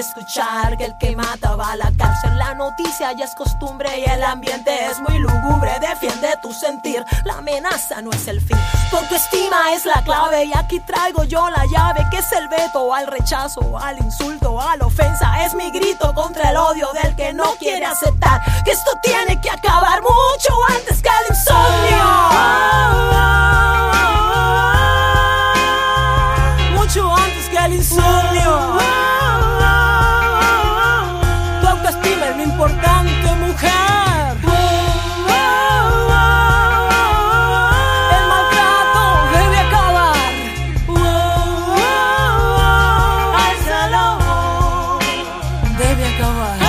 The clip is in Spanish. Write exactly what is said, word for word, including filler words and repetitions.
escuchar que el que mata va a la cárcel. La noticia ya es costumbre y el ambiente es muy lúgubre. Defiende tu sentir, la amenaza no es el fin. Tu autoestima es la clave y aquí traigo yo la llave, que es el veto al rechazo, al insulto, a la ofensa. Es mi grito contra el odio del que no quiere aceptar que esto tiene que acabar mucho antes que el insomnio. Mucho antes que el insomnio. Tu autoestima es lo importante, mujer. El maltrato debe acabar. Álzalo. Debe acabar.